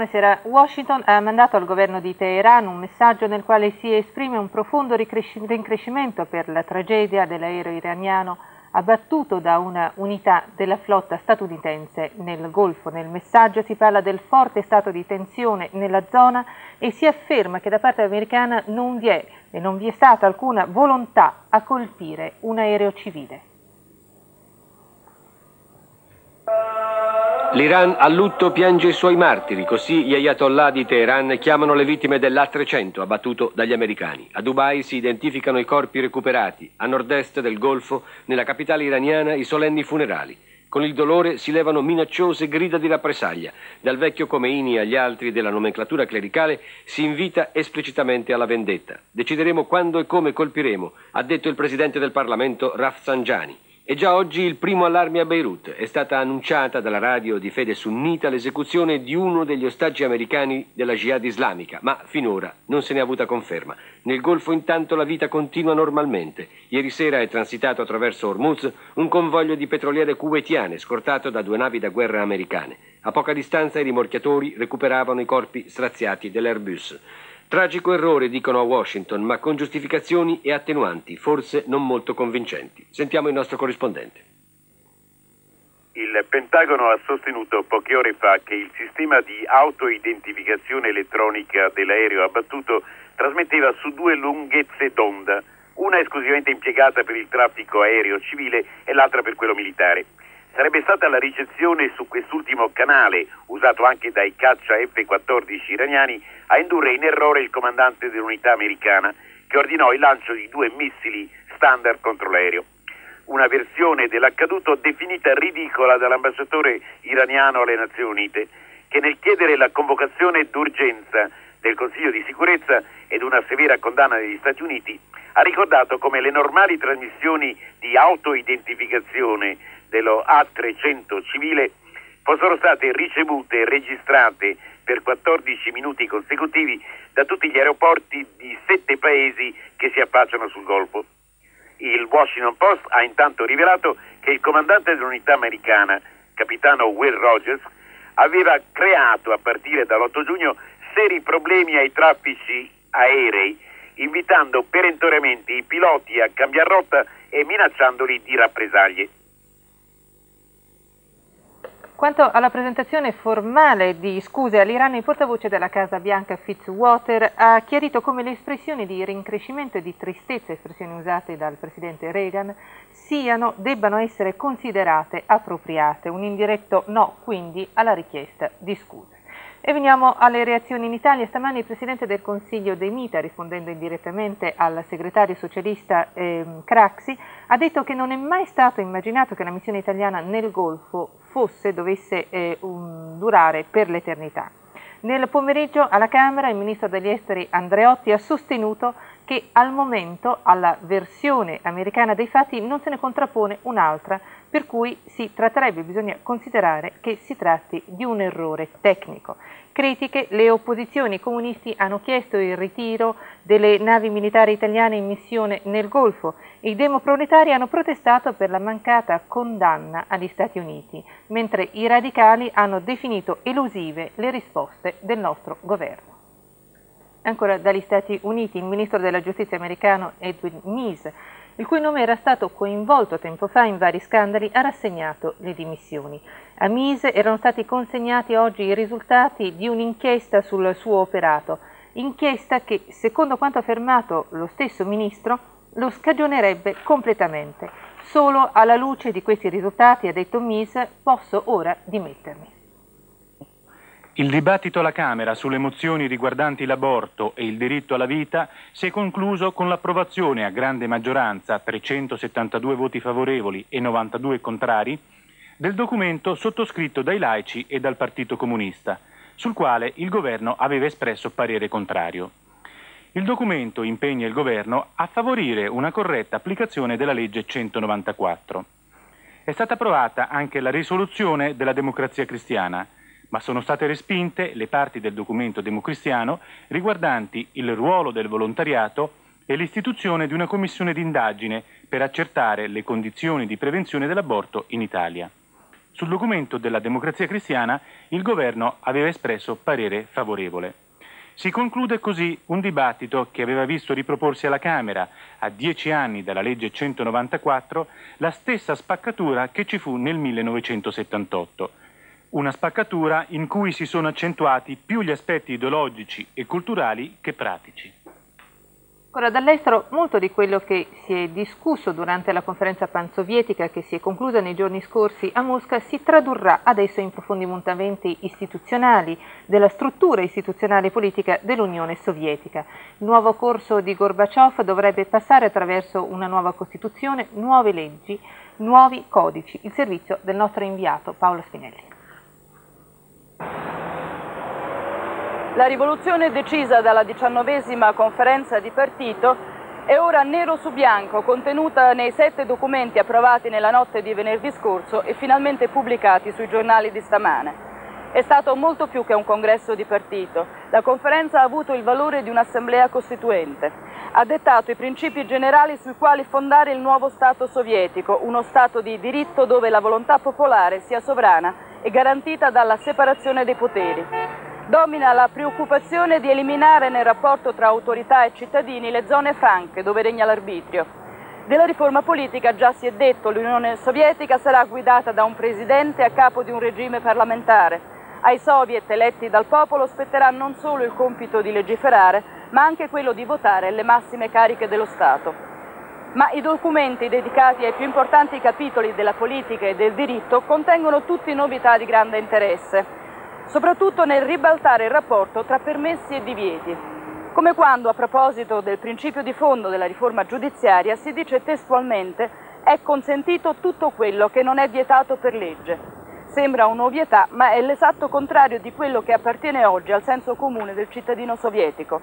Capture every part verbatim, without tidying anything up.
buonasera. Washington ha mandato al governo di Teheran un messaggio nel quale si esprime un profondo rincrescimento per la tragedia dell'aereo iraniano abbattuto da una unità della flotta statunitense nel Golfo. Nel messaggio si parla del forte stato di tensione nella zona e si afferma che da parte americana non vi è e non vi è stata alcuna volontà a colpire un aereo civile. L'Iran a lutto piange i suoi martiri, così gli ayatollah di Teheran chiamano le vittime dell'A trecento abbattuto dagli americani. A Dubai si identificano i corpi recuperati, a nord-est del Golfo, nella capitale iraniana, i solenni funerali. Con il dolore si levano minacciose grida di rappresaglia. Dal vecchio Khomeini agli altri della nomenclatura clericale si invita esplicitamente alla vendetta. Decideremo quando e come colpiremo, ha detto il presidente del Parlamento Rafsanjani. E già oggi il primo allarme a Beirut. È stata annunciata dalla radio di fede sunnita l'esecuzione di uno degli ostaggi americani della Jihad islamica, ma finora non se ne è avuta conferma. Nel Golfo intanto la vita continua normalmente. Ieri sera è transitato attraverso Hormuz un convoglio di petroliere kuwaitiane scortato da due navi da guerra americane. A poca distanza i rimorchiatori recuperavano i corpi straziati dell'Airbus. Tragico errore, dicono a Washington, ma con giustificazioni e attenuanti, forse non molto convincenti. Sentiamo il nostro corrispondente. Il Pentagono ha sostenuto poche ore fa che il sistema di autoidentificazione elettronica dell'aereo abbattuto trasmetteva su due lunghezze d'onda, una esclusivamente impiegata per il traffico aereo civile e l'altra per quello militare. Sarebbe stata la ricezione su quest'ultimo canale, usato anche dai caccia F quattordici iraniani, a indurre in errore il comandante dell'unità americana, che ordinò il lancio di due missili standard contro l'aereo. Una versione dell'accaduto definita ridicola dall'ambasciatore iraniano alle Nazioni Unite, che nel chiedere la convocazione d'urgenza del Consiglio di sicurezza ed una severa condanna degli Stati Uniti, ha ricordato come le normali trasmissioni di autoidentificazione dello A trecento civile fossero state ricevute e registrate per quattordici minuti consecutivi da tutti gli aeroporti di sette paesi che si affacciano sul Golfo. Il Washington Post ha intanto rivelato che il comandante dell'unità americana, capitano Will Rogers, aveva creato a partire dall'otto giugno seri problemi ai traffici aerei, invitando perentoriamente i piloti a cambiare rotta e minacciandoli di rappresaglie. Quanto alla presentazione formale di scuse all'Iran, il portavoce della Casa Bianca Fitzwater ha chiarito come le espressioni di rincrescimento e di tristezza, espressioni usate dal presidente Reagan, siano, debbano essere considerate appropriate. Un indiretto no, quindi, alla richiesta di scuse. E veniamo alle reazioni in Italia. Stamani il Presidente del Consiglio De Mita, rispondendo indirettamente al segretario socialista eh, Craxi, ha detto che non è mai stato immaginato che la missione italiana nel Golfo fosse, dovesse eh, um, durare per l'eternità. Nel pomeriggio alla Camera il Ministro degli Esteri Andreotti ha sostenuto che al momento alla versione americana dei fatti non se ne contrappone un'altra, per cui si tratterebbe, bisogna considerare che si tratti di un errore tecnico. Critiche, le opposizioni, i comunisti hanno chiesto il ritiro delle navi militari italiane in missione nel Golfo. I demoproletari hanno protestato per la mancata condanna agli Stati Uniti, mentre i radicali hanno definito elusive le risposte del nostro governo. Ancora dagli Stati Uniti, il ministro della giustizia americano Edwin Meese, il cui nome era stato coinvolto tempo fa in vari scandali, ha rassegnato le dimissioni. A Meese erano stati consegnati oggi i risultati di un'inchiesta sul suo operato, inchiesta che, secondo quanto affermato lo stesso ministro, lo scagionerebbe completamente. Solo alla luce di questi risultati, ha detto Meese, posso ora dimettermi. Il dibattito alla Camera sulle mozioni riguardanti l'aborto e il diritto alla vita si è concluso con l'approvazione a grande maggioranza, trecentosettantadue voti favorevoli e novantadue contrari, del documento sottoscritto dai laici e dal Partito Comunista, sul quale il governo aveva espresso parere contrario. Il documento impegna il governo a favorire una corretta applicazione della legge centonovantaquattro. È stata approvata anche la risoluzione della Democrazia Cristiana, ma sono state respinte le parti del documento democristiano riguardanti il ruolo del volontariato e l'istituzione di una commissione d'indagine per accertare le condizioni di prevenzione dell'aborto in Italia. Sul documento della Democrazia Cristiana il governo aveva espresso parere favorevole. Si conclude così un dibattito che aveva visto riproporsi alla Camera, a dieci anni dalla legge centonovantaquattro, la stessa spaccatura che ci fu nel millenovecentosettantotto. Una spaccatura in cui si sono accentuati più gli aspetti ideologici e culturali che pratici. Ora, dall'estero, molto di quello che si è discusso durante la conferenza pansovietica che si è conclusa nei giorni scorsi a Mosca si tradurrà adesso in profondi mutamenti istituzionali della struttura istituzionale e politica dell'Unione Sovietica. Il nuovo corso di Gorbaciov dovrebbe passare attraverso una nuova Costituzione, nuove leggi, nuovi codici. Il servizio del nostro inviato Paolo Spinelli. La rivoluzione decisa dalla diciannovesima conferenza di partito è ora nero su bianco, contenuta nei sette documenti approvati nella notte di venerdì scorso e finalmente pubblicati sui giornali di stamane. È stato molto più che un congresso di partito. La conferenza ha avuto il valore di un'assemblea costituente. Ha dettato i principi generali sui quali fondare il nuovo Stato sovietico, uno Stato di diritto dove la volontà popolare sia sovrana e garantita dalla separazione dei poteri. Domina la preoccupazione di eliminare nel rapporto tra autorità e cittadini le zone franche dove regna l'arbitrio. Della riforma politica già si è detto, l'Unione Sovietica sarà guidata da un presidente a capo di un regime parlamentare. Ai soviet eletti dal popolo spetterà non solo il compito di legiferare, ma anche quello di votare le massime cariche dello Stato. Ma i documenti dedicati ai più importanti capitoli della politica e del diritto contengono tutti novità di grande interesse, soprattutto nel ribaltare il rapporto tra permessi e divieti, come quando a proposito del principio di fondo della riforma giudiziaria si dice testualmente «è consentito tutto quello che non è vietato per legge». Sembra un'ovvietà, ma è l'esatto contrario di quello che appartiene oggi al senso comune del cittadino sovietico.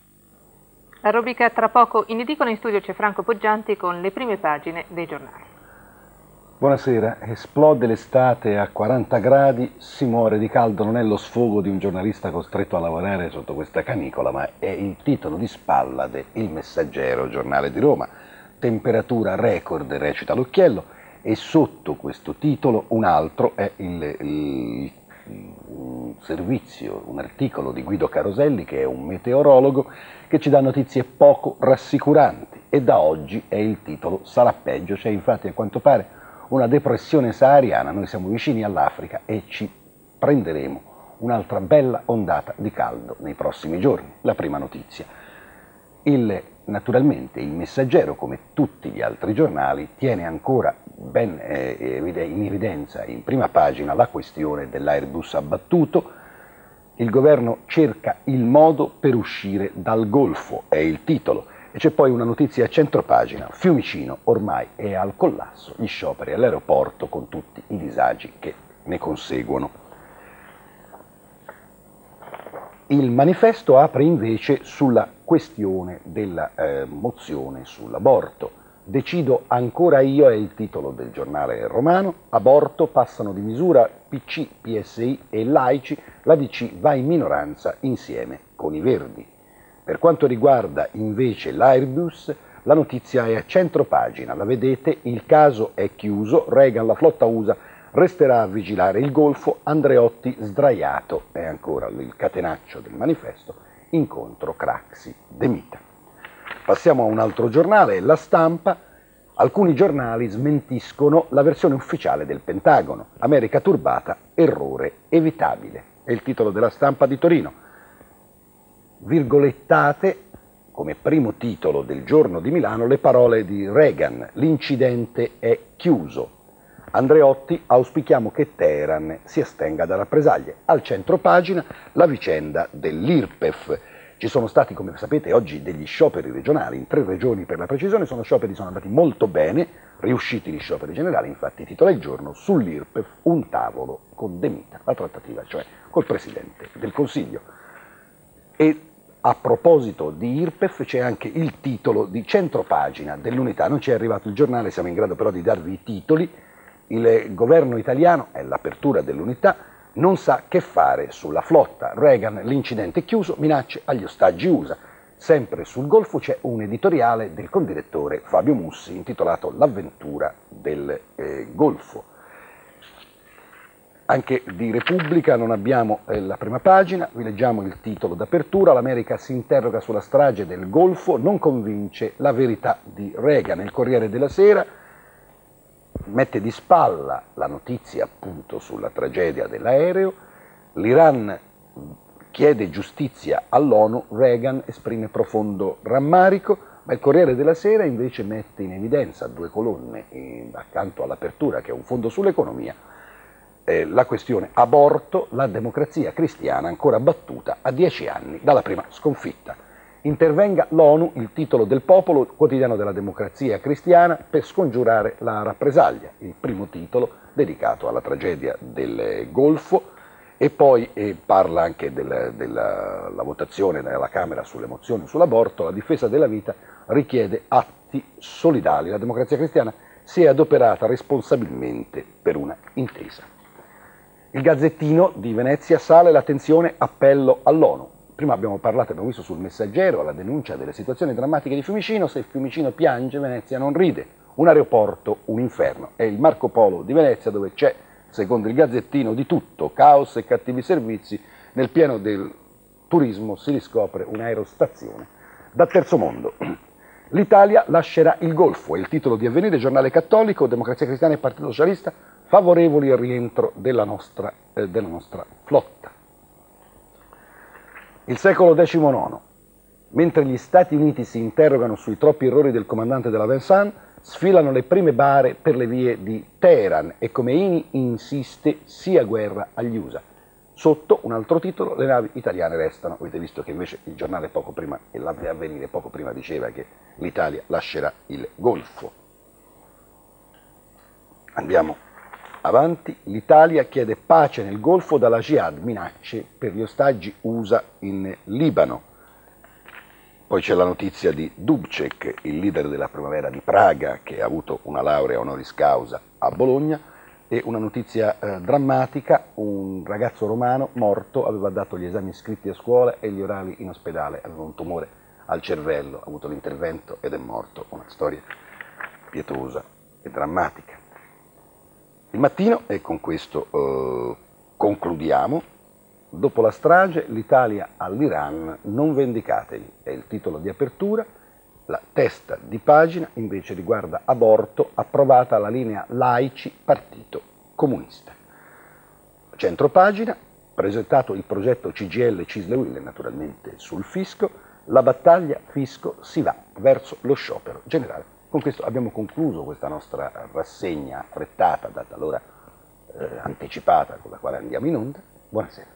La rubrica tra poco in edicola, in studio c'è Franco Poggianti con le prime pagine dei giornali. Buonasera, esplode l'estate a quaranta gradi, si muore di caldo, non è lo sfogo di un giornalista costretto a lavorare sotto questa canicola, ma è il titolo di spalla de Il Messaggero, giornale di Roma. Temperatura record, recita l'occhiello, e sotto questo titolo un altro è il, il, un servizio, un articolo di Guido Caroselli, che è un meteorologo, che ci dà notizie poco rassicuranti, e da oggi è il titolo sarà peggio. C'è infatti a quanto pare una depressione sahariana, noi siamo vicini all'Africa e ci prenderemo un'altra bella ondata di caldo nei prossimi giorni. La prima notizia. Il, naturalmente il Messaggero, come tutti gli altri giornali, tiene ancora ben eh, in evidenza in prima pagina la questione dell'Airbus abbattuto. Il governo cerca il modo per uscire dal Golfo, è il titolo. E c'è poi una notizia a centropagina: Fiumicino ormai è al collasso, gli scioperi all'aeroporto con tutti i disagi che ne conseguono. Il Manifesto apre invece sulla questione della eh, mozione sull'aborto. Decido ancora io è il titolo del giornale romano. Aborto, passano di misura P C, P S I e laici, la D C va in minoranza insieme con i Verdi. Per quanto riguarda invece l'Airbus, la notizia è a centropagina, la vedete, il caso è chiuso, Reagan, la flotta U S A, resterà a vigilare il Golfo, Andreotti sdraiato, è ancora il catenaccio del Manifesto, incontro Craxi-De Mita. Passiamo a un altro giornale, La Stampa. Alcuni giornali smentiscono la versione ufficiale del Pentagono, America turbata, errore evitabile, è il titolo della Stampa di Torino. Virgolettate come primo titolo del Giorno di Milano le parole di Reagan: l'incidente è chiuso. Andreotti: auspichiamo che Teheran si astenga da rappresaglie. Al centropagina la vicenda dell'I R P E F. Ci sono stati, come sapete, oggi degli scioperi regionali, in tre regioni per la precisione. Sono scioperi, sono andati molto bene, riusciti gli scioperi generali. Infatti titola il Giorno: sull'I R P E F un tavolo con De Mita, la trattativa cioè col Presidente del Consiglio. E a proposito di I R P E F c'è anche il titolo di centropagina dell'Unità. Non ci è arrivato il giornale, siamo in grado però di darvi i titoli. Il governo italiano, è l'apertura dell'Unità, non sa che fare sulla flotta. Reagan, l'incidente è chiuso, minacce agli ostaggi U S A. Sempre sul Golfo c'è un editoriale del condirettore Fabio Mussi intitolato L'avventura del eh, Golfo. Anche di Repubblica non abbiamo eh, la prima pagina, vi leggiamo il titolo d'apertura: l'America si interroga sulla strage del Golfo, non convince la verità di Reagan. Il Corriere della Sera mette di spalla la notizia appunto sulla tragedia dell'aereo, l'Iran chiede giustizia all'ONU, Reagan esprime profondo rammarico, ma il Corriere della Sera invece mette in evidenza due colonne eh, accanto all'apertura, che è un fondo sull'economia, eh, la questione aborto, la democrazia cristiana ancora battuta a dieci anni dalla prima sconfitta. Intervenga l'ONU, il titolo del Popolo, quotidiano della democrazia cristiana, per scongiurare la rappresaglia, il primo titolo dedicato alla tragedia del Golfo. E poi eh, parla anche del, della la votazione nella Camera sulle mozioni sull'aborto. La difesa della vita richiede atti solidali. La democrazia cristiana si è adoperata responsabilmente per una intesa. Il Gazzettino di Venezia: sale la tensione, appello all'ONU. Prima abbiamo parlato, abbiamo visto sul Messaggero, la denuncia delle situazioni drammatiche di Fiumicino. Se Fiumicino piange, Venezia non ride. Un aeroporto, un inferno. È il Marco Polo di Venezia, dove c'è, secondo il Gazzettino, di tutto: caos e cattivi servizi. Nel pieno del turismo si riscopre un'aerostazione da terzo mondo. L'Italia lascerà il Golfo, è il titolo di Avvenire, giornale cattolico. Democrazia Cristiana e Partito Socialista favorevoli al rientro della nostra, eh, della nostra flotta. Il Secolo diciannove. Mentre gli Stati Uniti si interrogano sui troppi errori del comandante della Vincennes, sfilano le prime bare per le vie di Teheran e Khomeini insiste: sia guerra agli U S A. Sotto un altro titolo: le navi italiane restano. Avete visto che invece il giornale poco prima, e l'Avvenire poco prima, diceva che l'Italia lascerà il Golfo. Andiamo avanti. L'Italia chiede pace nel Golfo dalla Jihad, minacce per gli ostaggi U S A in Libano. Poi c'è la notizia di Dubček, il leader della primavera di Praga, che ha avuto una laurea honoris causa a Bologna, e una notizia eh, drammatica: un ragazzo romano morto, aveva dato gli esami scritti a scuola e gli orali in ospedale, aveva un tumore al cervello, ha avuto l'intervento ed è morto. Una storia pietosa e drammatica. Il Mattino, e con questo eh, concludiamo: dopo la strage, l'Italia all'Iran, non vendicatevi, è il titolo di apertura. La testa di pagina invece riguarda aborto, approvata la linea laici Partito Comunista. Centro pagina, presentato il progetto C G I L Cisle U I L, naturalmente sul fisco, la battaglia fisco si va verso lo sciopero generale. Con questo abbiamo concluso questa nostra rassegna affrettata, data l'ora eh, anticipata con la quale andiamo in onda. Buonasera.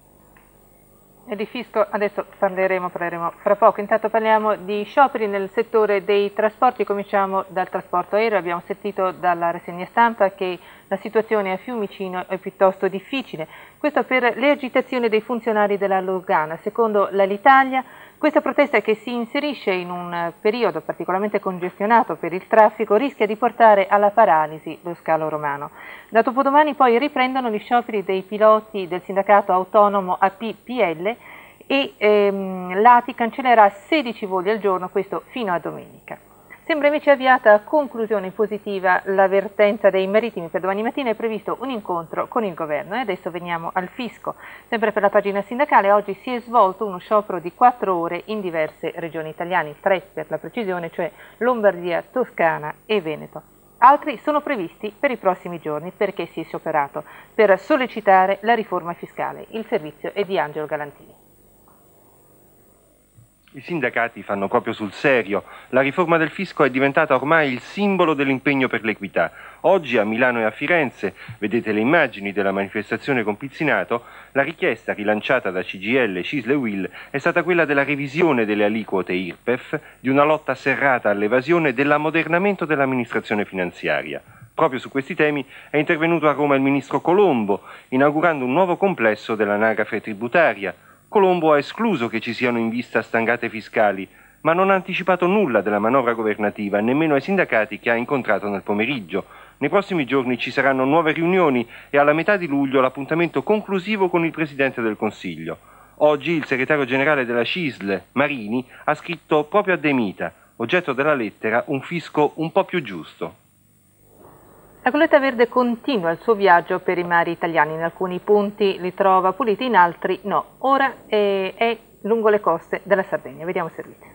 E di fisco adesso parleremo, parleremo fra poco. Intanto parliamo di scioperi nel settore dei trasporti. Cominciamo dal trasporto aereo. Abbiamo sentito dalla rassegna stampa che la situazione a Fiumicino è piuttosto difficile. Questo per le agitazioni dei funzionari della Lugana. Secondo l'Alitalia, questa protesta, che si inserisce in un periodo particolarmente congestionato per il traffico, rischia di portare alla paralisi lo scalo romano. Da dopodomani poi riprendono gli scioperi dei piloti del sindacato autonomo A P P L e ehm, l'A T I cancellerà sedici voli al giorno, questo fino a domenica. Sembra invece avviata a conclusione positiva la vertenza dei marittimi. Per domani mattina è previsto un incontro con il governo. E adesso veniamo al fisco. Sempre per la pagina sindacale, oggi si è svolto uno sciopero di quattro ore in diverse regioni italiane, tre per la precisione, cioè Lombardia, Toscana e Veneto. Altri sono previsti per i prossimi giorni. Perché si è scioperato? Per sollecitare la riforma fiscale. Il servizio è di Angelo Galantini. I sindacati fanno proprio sul serio. La riforma del fisco è diventata ormai il simbolo dell'impegno per l'equità. Oggi a Milano e a Firenze, vedete le immagini della manifestazione con Pizzinato, la richiesta rilanciata da C G I L, Cisle U I L è stata quella della revisione delle aliquote I R P E F, di una lotta serrata all'evasione e dell'ammodernamento dell'amministrazione finanziaria. Proprio su questi temi è intervenuto a Roma il ministro Colombo, inaugurando un nuovo complesso dell'anagrafe tributaria. Colombo ha escluso che ci siano in vista stangate fiscali, ma non ha anticipato nulla della manovra governativa, nemmeno ai sindacati che ha incontrato nel pomeriggio. Nei prossimi giorni ci saranno nuove riunioni e alla metà di luglio l'appuntamento conclusivo con il Presidente del Consiglio. Oggi il segretario generale della Cisle, Marini, ha scritto proprio a De Mita, oggetto della lettera, un fisco un po' più giusto. La Colletta Verde continua il suo viaggio per i mari italiani, in alcuni punti li trova puliti, in altri no. Ora è, è lungo le coste della Sardegna. Vediamo il servizio.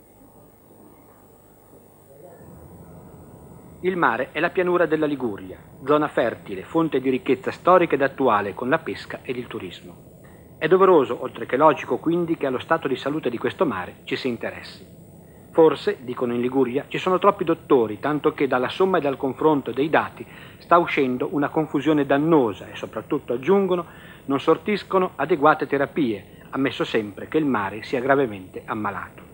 Il mare è la pianura della Liguria, zona fertile, fonte di ricchezza storica ed attuale con la pesca ed il turismo. È doveroso, oltre che logico, quindi, che allo stato di salute di questo mare ci si interessi. Forse, dicono in Liguria, ci sono troppi dottori, tanto che dalla somma e dal confronto dei dati sta uscendo una confusione dannosa e soprattutto, aggiungono, non sortiscono adeguate terapie, ammesso sempre che il mare sia gravemente ammalato.